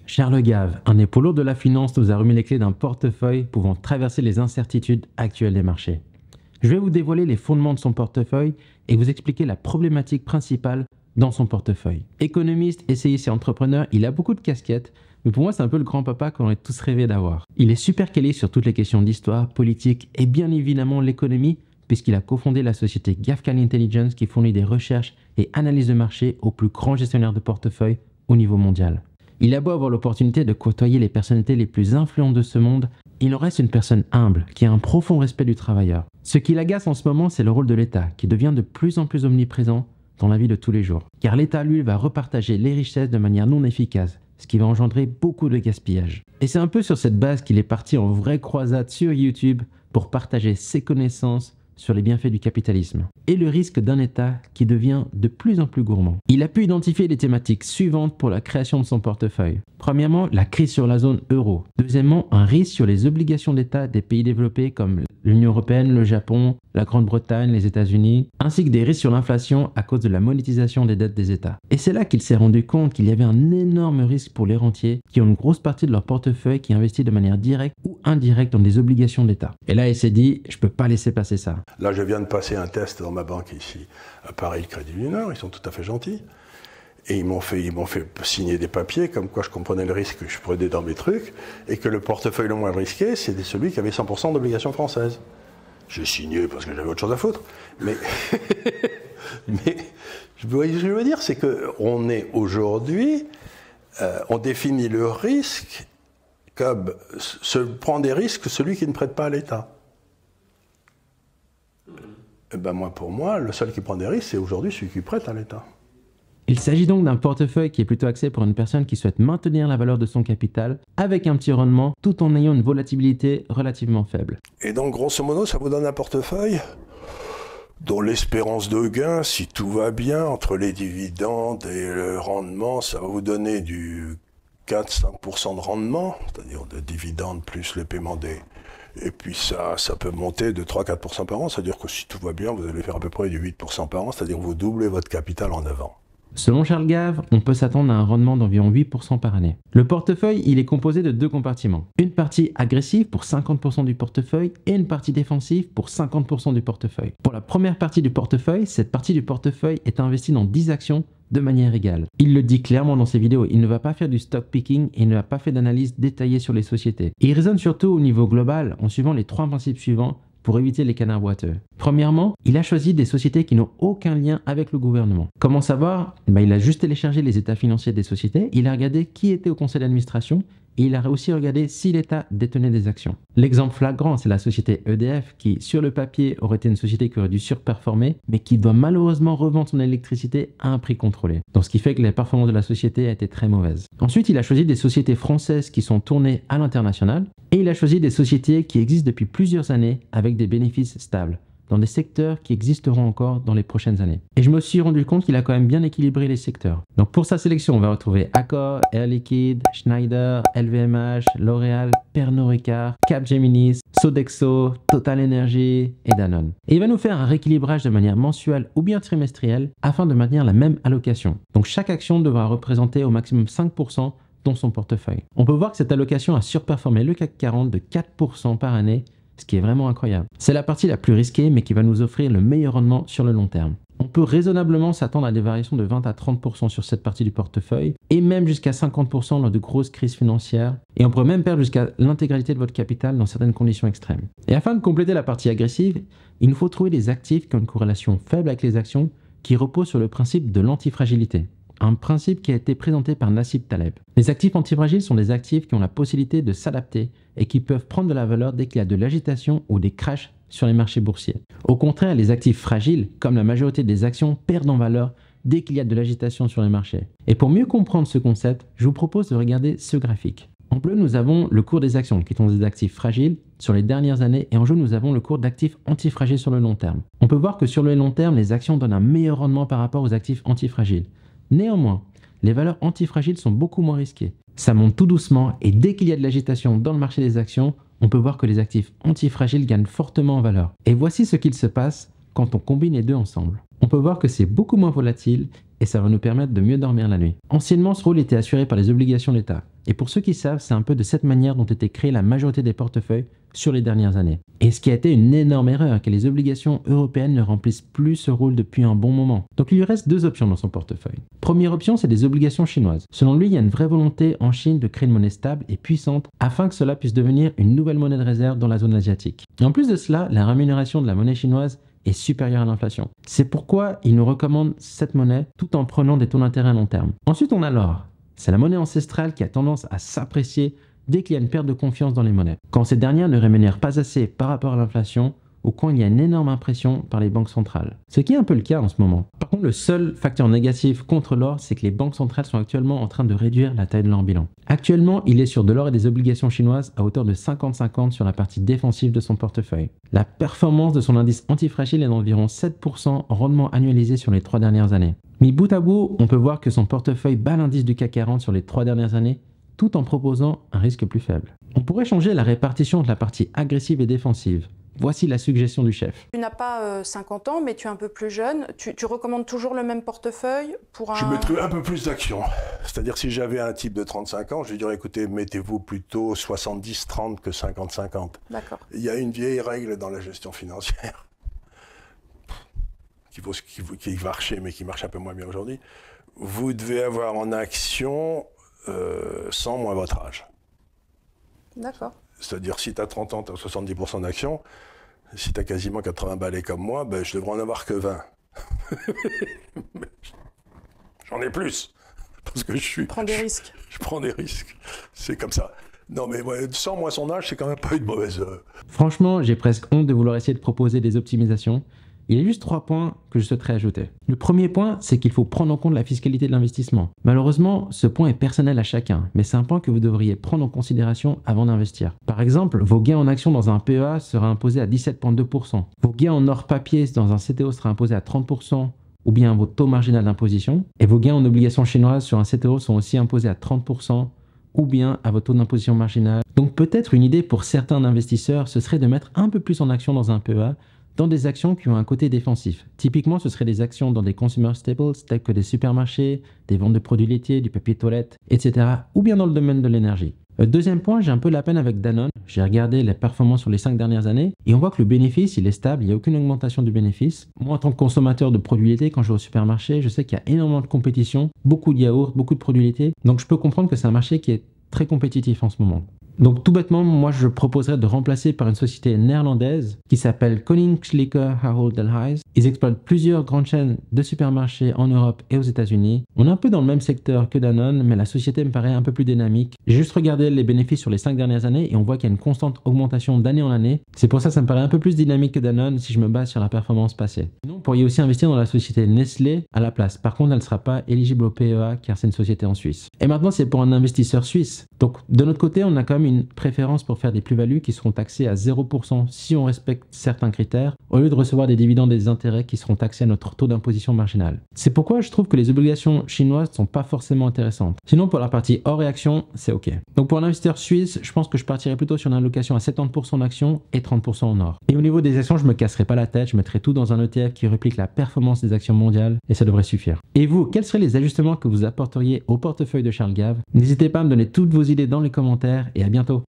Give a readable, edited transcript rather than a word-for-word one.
Charles Gave, un des poids lourds de la finance, nous a remis les clés d'un portefeuille pouvant traverser les incertitudes actuelles des marchés. Je vais vous dévoiler les fondements de son portefeuille et vous expliquer la problématique principale dans son portefeuille. Économiste, essayiste et entrepreneur, il a beaucoup de casquettes, mais pour moi c'est un peu le grand-papa qu'on aurait tous rêvé d'avoir. Il est super calé sur toutes les questions d'histoire, politique et bien évidemment l'économie, puisqu'il a cofondé la société Gavekal Intelligence qui fournit des recherches et analyses de marché aux plus grands gestionnaires de portefeuille au niveau mondial. Il a beau avoir l'opportunité de côtoyer les personnalités les plus influentes de ce monde, il en reste une personne humble, qui a un profond respect du travailleur. Ce qui l'agace en ce moment, c'est le rôle de l'État, qui devient de plus en plus omniprésent dans la vie de tous les jours. Car l'État, lui, va repartager les richesses de manière non efficace, ce qui va engendrer beaucoup de gaspillage. Et c'est un peu sur cette base qu'il est parti en vraie croisade sur YouTube pour partager ses connaissances sur les bienfaits du capitalisme et le risque d'un État qui devient de plus en plus gourmand. Il a pu identifier les thématiques suivantes pour la création de son portefeuille. Premièrement, la crise sur la zone euro. Deuxièmement, un risque sur les obligations d'État des pays développés comme l'Union européenne, le Japon, la Grande-Bretagne, les États-Unis, ainsi que des risques sur l'inflation à cause de la monétisation des dettes des États. Et c'est là qu'il s'est rendu compte qu'il y avait un énorme risque pour les rentiers qui ont une grosse partie de leur portefeuille qui investit de manière directe ou indirecte dans des obligations d'État. Et là, il s'est dit, je peux pas laisser passer ça. Là, je viens de passer un test dans ma banque ici, à Paris, le Crédit du Nord, ils sont tout à fait gentils. Et ils m'ont fait signer des papiers comme quoi je comprenais le risque que je prenais dans mes trucs et que le portefeuille le moins risqué, c'était celui qui avait 100% d'obligations françaises. J'ai signé parce que j'avais autre chose à foutre. Mais ce que je veux dire, c'est qu'on est aujourd'hui, on définit le risque comme prend des risques celui qui ne prête pas à l'État. Et ben pour moi, le seul qui prend des risques, c'est aujourd'hui celui qui prête à l'État. Il s'agit donc d'un portefeuille qui est plutôt axé pour une personne qui souhaite maintenir la valeur de son capital avec un petit rendement tout en ayant une volatilité relativement faible. Et donc grosso modo, ça vous donne un portefeuille dont l'espérance de gain, si tout va bien, entre les dividendes et le rendement, ça va vous donner du 4-5% de rendement, c'est-à-dire de dividendes plus le paiement des... Et puis ça peut monter de 3-4% par an, c'est-à-dire que si tout va bien, vous allez faire à peu près du 8% par an, c'est-à-dire que vous doublez votre capital en 9 ans. Selon Charles Gave, on peut s'attendre à un rendement d'environ 8% par année. Le portefeuille, il est composé de deux compartiments. Une partie agressive pour 50% du portefeuille et une partie défensive pour 50% du portefeuille. Pour la première partie du portefeuille, cette partie du portefeuille est investie dans 10 actions de manière égale. Il le dit clairement dans ses vidéos, il ne va pas faire du stock picking et il ne va pas faire d'analyse détaillée sur les sociétés. Et il raisonne surtout au niveau global en suivant les 3 principes suivants pour éviter les canards boiteux. Premièrement, il a choisi des sociétés qui n'ont aucun lien avec le gouvernement. Comment savoir? Il a juste téléchargé les états financiers des sociétés, il a regardé qui était au conseil d'administration et il a aussi regardé si l'État détenait des actions. L'exemple flagrant, c'est la société EDF qui, sur le papier, aurait été une société qui aurait dû surperformer, mais qui doit malheureusement revendre son électricité à un prix contrôlé. Donc ce qui fait que la performance de la société a été très mauvaise. Ensuite, il a choisi des sociétés françaises qui sont tournées à l'international et il a choisi des sociétés qui existent depuis plusieurs années avec des bénéfices stables, dans des secteurs qui existeront encore dans les prochaines années. Et je me suis rendu compte qu'il a quand même bien équilibré les secteurs. Donc pour sa sélection, on va retrouver Accor, Air Liquide, Schneider, LVMH, L'Oréal, Pernod Ricard, Capgemini, Sodexo, Total Energy et Danone. Et il va nous faire un rééquilibrage de manière mensuelle ou bien trimestrielle afin de maintenir la même allocation. Donc chaque action devra représenter au maximum 5% dans son portefeuille. On peut voir que cette allocation a surperformé le CAC 40 de 4% par année, ce qui est vraiment incroyable. C'est la partie la plus risquée mais qui va nous offrir le meilleur rendement sur le long terme. On peut raisonnablement s'attendre à des variations de 20 à 30% sur cette partie du portefeuille et même jusqu'à 50% lors de grosses crises financières et on pourrait même perdre jusqu'à l'intégralité de votre capital dans certaines conditions extrêmes. Et afin de compléter la partie agressive, il nous faut trouver des actifs qui ont une corrélation faible avec les actions qui reposent sur le principe de l'antifragilité. Un principe qui a été présenté par Nassim Taleb. Les actifs antifragiles sont des actifs qui ont la possibilité de s'adapter et qui peuvent prendre de la valeur dès qu'il y a de l'agitation ou des crashs sur les marchés boursiers. Au contraire, les actifs fragiles, comme la majorité des actions, perdent en valeur dès qu'il y a de l'agitation sur les marchés. Et pour mieux comprendre ce concept, je vous propose de regarder ce graphique. En bleu, nous avons le cours des actions, qui sont des actifs fragiles sur les dernières années, et en jaune, nous avons le cours d'actifs antifragiles sur le long terme. On peut voir que sur le long terme, les actions donnent un meilleur rendement par rapport aux actifs antifragiles. Néanmoins, les valeurs antifragiles sont beaucoup moins risquées. Ça monte tout doucement et dès qu'il y a de l'agitation dans le marché des actions, on peut voir que les actifs antifragiles gagnent fortement en valeur. Et voici ce qu'il se passe quand on combine les deux ensemble. On peut voir que c'est beaucoup moins volatile et ça va nous permettre de mieux dormir la nuit. Anciennement, ce rôle était assuré par les obligations d'État. Et pour ceux qui savent, c'est un peu de cette manière dont était créée la majorité des portefeuilles sur les dernières années. Et ce qui a été une énorme erreur, que les obligations européennes ne remplissent plus ce rôle depuis un bon moment. Donc il lui reste deux options dans son portefeuille. Première option, c'est des obligations chinoises. Selon lui, il y a une vraie volonté en Chine de créer une monnaie stable et puissante afin que cela puisse devenir une nouvelle monnaie de réserve dans la zone asiatique. Et en plus de cela, la rémunération de la monnaie chinoise est supérieure à l'inflation. C'est pourquoi il nous recommande cette monnaie tout en prenant des taux d'intérêt à long terme. Ensuite, on a l'or. C'est la monnaie ancestrale qui a tendance à s'apprécier dès qu'il y a une perte de confiance dans les monnaies. Quand ces dernières ne rémunèrent pas assez par rapport à l'inflation ou quand il y a une énorme impression par les banques centrales. Ce qui est un peu le cas en ce moment. Par contre, le seul facteur négatif contre l'or, c'est que les banques centrales sont actuellement en train de réduire la taille de leur bilan. Actuellement, il est sur de l'or et des obligations chinoises à hauteur de 50-50 sur la partie défensive de son portefeuille. La performance de son indice antifragile est d'environ 7% rendement annualisé sur les 3 dernières années. Mais bout à bout, on peut voir que son portefeuille bat l'indice du CAC 40 sur les 3 dernières années, tout en proposant un risque plus faible. On pourrait changer la répartition entre la partie agressive et défensive. Voici la suggestion du chef. Tu n'as pas 50 ans, mais tu es un peu plus jeune. Tu recommandes toujours le même portefeuille pour un... Je mettrais un peu plus d'actions. C'est-à-dire si j'avais un type de 35 ans, je lui dirais écoutez, mettez-vous plutôt 70-30 que 50-50. D'accord. Il y a une vieille règle dans la gestion financière qui marchait, mais qui marche un peu moins bien aujourd'hui. Vous devez avoir en action 100 moins votre âge. D'accord. C'est-à-dire, si tu as 30 ans, tu as 70% d'actions. Si tu as quasiment 80 balais comme moi, ben, je devrais en avoir que 20. J'en ai plus. Parce que je prends des risques. Je prends des risques. C'est comme ça. Non, mais ouais, 100 moins son âge, c'est quand même pas une mauvaise... Franchement, j'ai presque honte de vouloir essayer de proposer des optimisations. Il y a juste 3 points que je souhaiterais ajouter. Le premier point, c'est qu'il faut prendre en compte la fiscalité de l'investissement. Malheureusement, ce point est personnel à chacun, mais c'est un point que vous devriez prendre en considération avant d'investir. Par exemple, vos gains en actions dans un PEA seraient imposés à 17,2%. Vos gains en or papier dans un CTO seraient imposés à 30%, ou bien votre taux marginal d'imposition. Et vos gains en obligations chinoises sur un CTO sont aussi imposés à 30%, ou bien à votre taux d'imposition marginal. Donc peut-être une idée pour certains investisseurs, ce serait de mettre un peu plus en actions dans un PEA, dans des actions qui ont un côté défensif. Typiquement, ce seraient des actions dans des consumer staples, tels que des supermarchés, des ventes de produits laitiers, du papier toilette, etc. ou bien dans le domaine de l'énergie. Deuxième point, j'ai un peu la peine avec Danone. J'ai regardé les performances sur les 5 dernières années et on voit que le bénéfice, il est stable, il n'y a aucune augmentation du bénéfice. Moi, en tant que consommateur de produits laitiers, quand je vais au supermarché, je sais qu'il y a énormément de compétition, beaucoup de yaourts, beaucoup de produits laitiers. Donc je peux comprendre que c'est un marché qui est très compétitif en ce moment. Donc tout bêtement, moi je proposerais de remplacer par une société néerlandaise qui s'appelle Koninklijke Ahold Delhaize. Ils exploitent plusieurs grandes chaînes de supermarchés en Europe et aux États-Unis. On est un peu dans le même secteur que Danone, mais la société me paraît un peu plus dynamique. J'ai juste regardé les bénéfices sur les 5 dernières années et on voit qu'il y a une constante augmentation d'année en année. C'est pour ça que ça me paraît un peu plus dynamique que Danone si je me base sur la performance passée. Sinon, vous pourriez aussi investir dans la société Nestlé à la place. Par contre, elle ne sera pas éligible au PEA car c'est une société en Suisse. Et maintenant, c'est pour un investisseur suisse. Donc de notre côté, on a quand même une préférence pour faire des plus-values qui seront taxées à 0% si on respecte certains critères, au lieu de recevoir des dividendes et des intérêts qui seront taxés à notre taux d'imposition marginal. C'est pourquoi je trouve que les obligations chinoises ne sont pas forcément intéressantes. Sinon, pour la partie hors et actions, c'est OK. Donc pour un investisseur suisse, je pense que je partirais plutôt sur une allocation à 70% d'actions et 30% en or. Et au niveau des actions, je me casserai pas la tête, je mettrai tout dans un ETF qui réplique la performance des actions mondiales et ça devrait suffire. Et vous, quels seraient les ajustements que vous apporteriez au portefeuille de Charles Gave? N'hésitez pas à me donner toutes vos idées dans les commentaires et à bientôt.